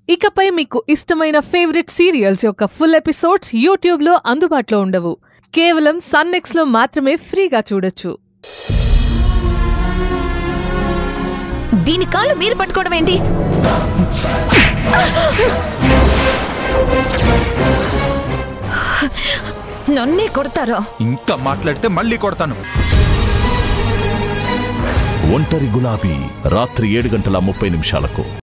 ఇకపై మీకు ఇష్టమైన ఫేవరెట్ సీరియల్స్ యొక్క ఫుల్ ఎపిసోడ్స్ యూట్యూబ్ లో అందుబాటులో ఉండవు. కేవలం సన్ నెక్స్ట్ లో మాత్రమే ఫ్రీగా చూడొచ్చు. దీని కాళ్ళు మీరు పట్టుకోవడం ఏంటి? నన్నే కొడతారా? ఇంకా మాట్లాడితే మళ్ళీ కొడతాను. ఒంటరి గులాబీ రాత్రి 7:30 నిమిషాలకు.